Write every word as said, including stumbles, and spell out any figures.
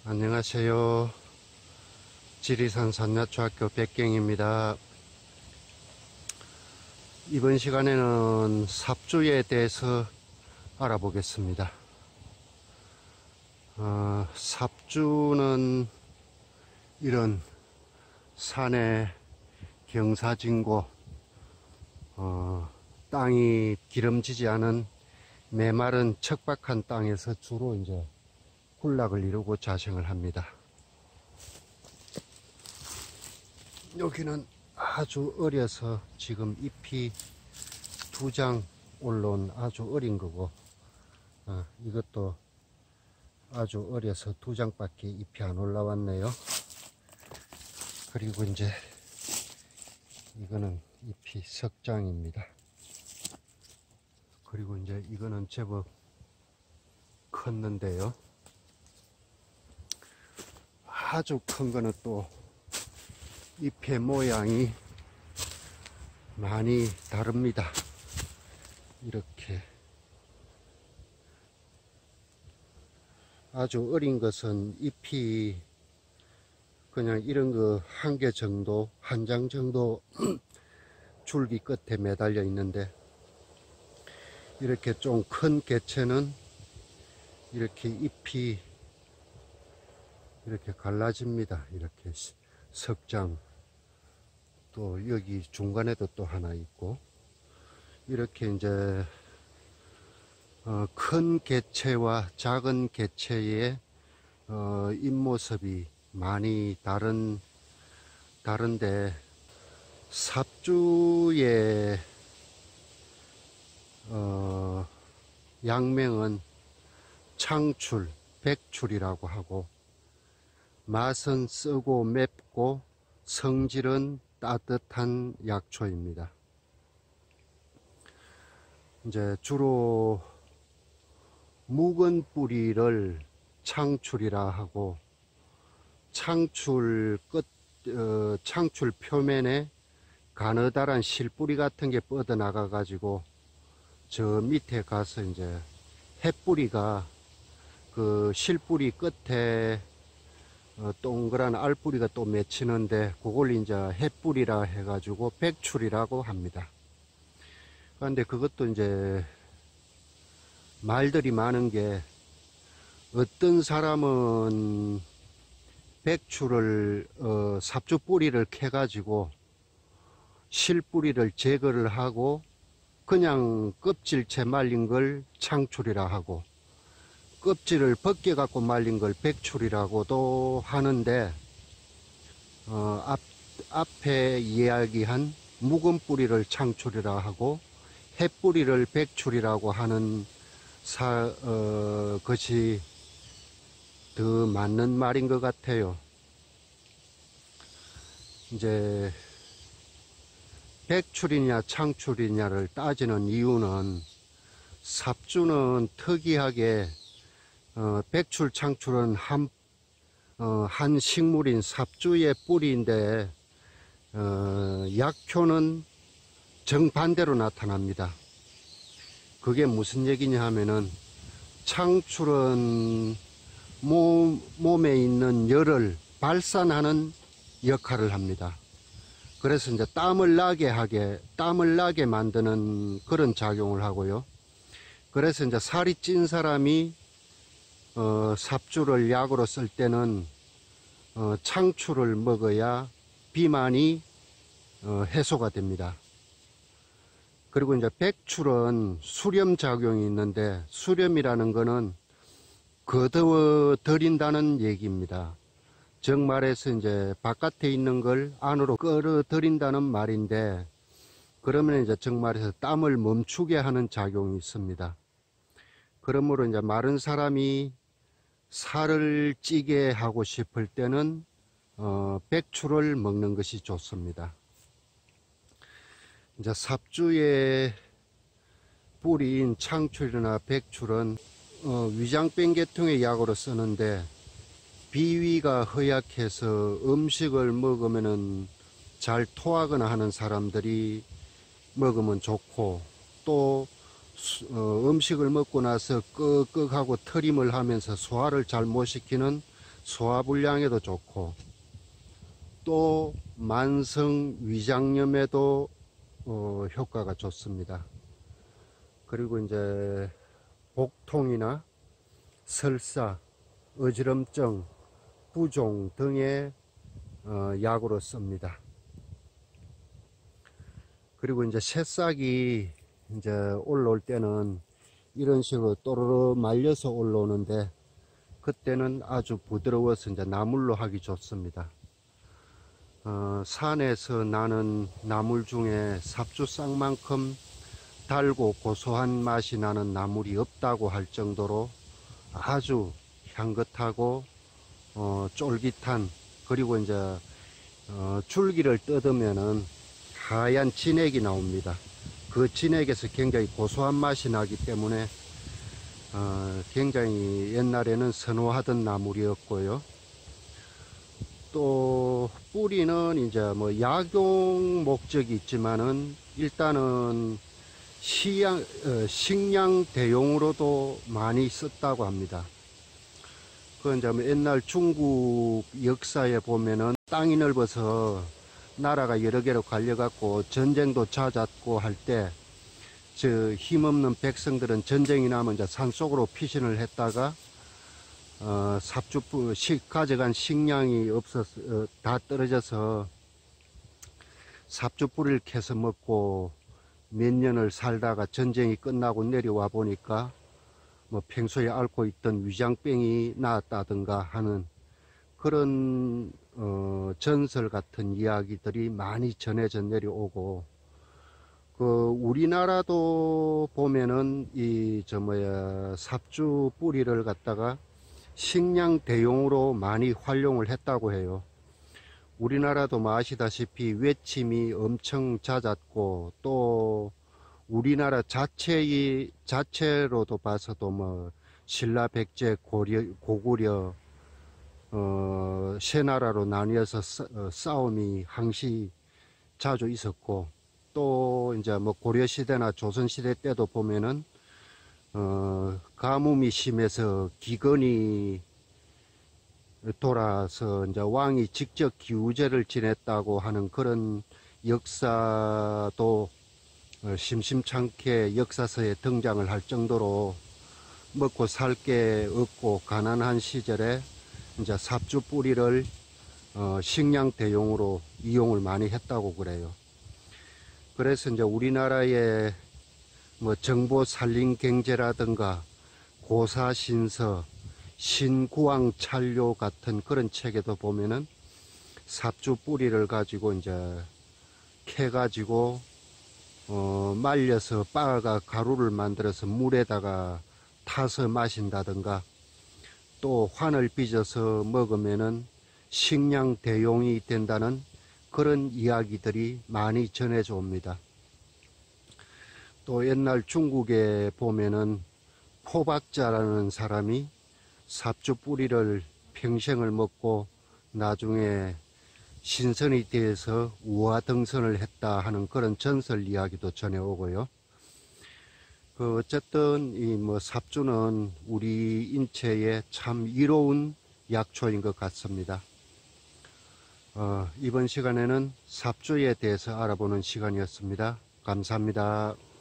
안녕하세요. 지리산 산야초학교 백경입니다. 이번 시간에는 삽주에 대해서 알아보겠습니다. 어, 삽주는 이런 산의 경사진고, 어, 땅이 기름지지 않은 메마른 척박한 땅에서 주로 이제 군락을 이루고 자생을 합니다. 여기는 아주 어려서 지금 잎이 두 장 올라온 아주 어린 거고, 어, 이것도 아주 어려서 두 장밖에 잎이 안 올라왔네요. 그리고 이제 이거는 잎이 석 장입니다. 그리고 이제 이거는 제법 컸는데요. 아주 큰 거는 또 잎의 모양이 많이 다릅니다. 이렇게 아주 어린 것은 잎이 그냥 이런 거 한 개 정도, 한 장 정도 줄기 끝에 매달려 있는데, 이렇게 좀 큰 개체는 이렇게 잎이 이렇게 갈라집니다. 이렇게 석장, 또 여기 중간에도 또 하나 있고, 이렇게 이제 어, 큰 개체와 작은 개체의 어, 잎모습이 많이 다른 다른데, 삽주의 어, 양명은 창출, 백출이라고 하고, 맛은 쓰고 맵고 성질은 따뜻한 약초입니다. 이제 주로 묵은 뿌리를 창출이라 하고, 창출 끝, 어, 창출 표면에 가느다란 실뿌리 같은 게 뻗어나가 가지고 저 밑에 가서 이제 햇뿌리가 그 실뿌리 끝에 어, 동그란 알뿌리가 또 맺히는데, 그걸 이제 햇뿌리라 해가지고 백출이라고 합니다. 그런데 그것도 이제 말들이 많은 게, 어떤 사람은 백출을 어, 삽주 뿌리를 캐가지고 실뿌리를 제거를 하고 그냥 껍질째 말린 걸 창출이라 하고, 껍질을 벗겨 갖고 말린 걸 백출이라고도 하는데, 어, 앞, 앞에 이야기한 묵은 뿌리를 창출이라 하고 햇뿌리를 백출이라고 하는 사, 어, 것이 더 맞는 말인 것 같아요. 이제 백출이냐 창출이냐를 따지는 이유는, 삽주는 특이하게 어, 백출, 창출은 한, 어, 한 식물인 삽주의 뿌리인데, 어, 약효는 정반대로 나타납니다. 그게 무슨 얘기냐 하면은, 창출은 몸, 몸에 있는 열을 발산하는 역할을 합니다. 그래서 이제 땀을 나게 하게, 땀을 나게 만드는 그런 작용을 하고요. 그래서 이제 살이 찐 사람이 어, 삽주를 약으로 쓸 때는 어, 창출을 먹어야 비만이 어, 해소가 됩니다. 그리고 이제 백출은 수렴 작용이 있는데, 수렴이라는 거는 거두어 들인다는 얘기입니다. 정말해서 이제 바깥에 있는 걸 안으로 끌어들인다는 말인데, 그러면 이제 정말해서 땀을 멈추게 하는 작용이 있습니다. 그러므로 이제 마른 사람이 살을 찌게 하고 싶을 때는 어, 백출을 먹는 것이 좋습니다. 이제 삽주의 뿌리인 창출이나 백출은 어, 위장병 계통의 약으로 쓰는데, 비위가 허약해서 음식을 먹으면은 잘 토하거나 하는 사람들이 먹으면 좋고, 또 어, 음식을 먹고 나서 끄끄하고 트림을 하면서 소화를 잘 못 시키는 소화불량에도 좋고 또 만성 위장염에도 어, 효과가 좋습니다. 그리고 이제 복통이나 설사, 어지럼증, 부종 등의 어, 약으로 씁니다. 그리고 이제 새싹이 이제 올라올 때는 이런 식으로 또르르 말려서 올라오는데, 그때는 아주 부드러워서 이제 나물로 하기 좋습니다. 어, 산에서 나는 나물 중에 삽주싹만큼 달고 고소한 맛이 나는 나물이 없다고 할 정도로 아주 향긋하고 어, 쫄깃한, 그리고 이제 어, 줄기를 뜯으면은 하얀 진액이 나옵니다. 그 진액에서 굉장히 고소한 맛이 나기 때문에 어, 굉장히 옛날에는 선호하던 나물이었고요. 또 뿌리는 이제 뭐 약용 목적이 있지만은 일단은 시양, 어, 식량 대용으로도 많이 썼다고 합니다. 그 이제 뭐 옛날 중국 역사에 보면은 땅이 넓어서 나라가 여러 개로 갈려갖고 전쟁도 잦았고 할 때 저 힘없는 백성들은 전쟁이 나면 이제 산속으로 피신을 했다가 어, 삽주뿌 식 가져간 식량이 없어서 어, 다 떨어져서 삽주뿌리를 캐서 먹고 몇 년을 살다가 전쟁이 끝나고 내려와 보니까 뭐 평소에 앓고 있던 위장병이 나았다든가 하는 그런 어, 전설 같은 이야기들이 많이 전해져 내려오고, 그 우리나라도 보면은 이 저 뭐야 삽주 뿌리를 갖다가 식량 대용으로 많이 활용을 했다고 해요. 우리나라도 뭐 아시다시피 외침이 엄청 잦았고, 또 우리나라 자체의 자체로도 봐서도 뭐 신라, 백제, 고려, 고구려 어, 세 나라로 나뉘어서 싸, 어, 싸움이 항시 자주 있었고, 또 이제 뭐 고려시대나 조선시대 때도 보면은 어, 가뭄이 심해서 기근이 돌아서 이제 왕이 직접 기우제를 지냈다고 하는 그런 역사도 어, 심심찮게 역사서에 등장을 할 정도로 먹고 살 게 없고 가난한 시절에 이제 삽주 뿌리를 어, 식량 대용으로 이용을 많이 했다고 그래요. 그래서 이제 우리나라의 뭐 정보 살림 경제라든가 고사신서, 신구왕 찬료 같은 그런 책에도 보면은 삽주 뿌리를 가지고 이제 캐 가지고 어, 말려서 빻아가 가루를 만들어서 물에다가 타서 마신다든가, 또 환을 빚어서 먹으면은 식량 대용이 된다는 그런 이야기들이 많이 전해져 옵니다. 또 옛날 중국에 보면은 포박자라는 사람이 삽주 뿌리를 평생을 먹고 나중에 신선이 되어서 우화등선을 했다 하는 그런 전설 이야기도 전해오고요. 그 어쨌든 이 뭐 삽주는 우리 인체에 참 이로운 약초인 것 같습니다. 어, 이번 시간에는 삽주에 대해서 알아보는 시간이었습니다. 감사합니다.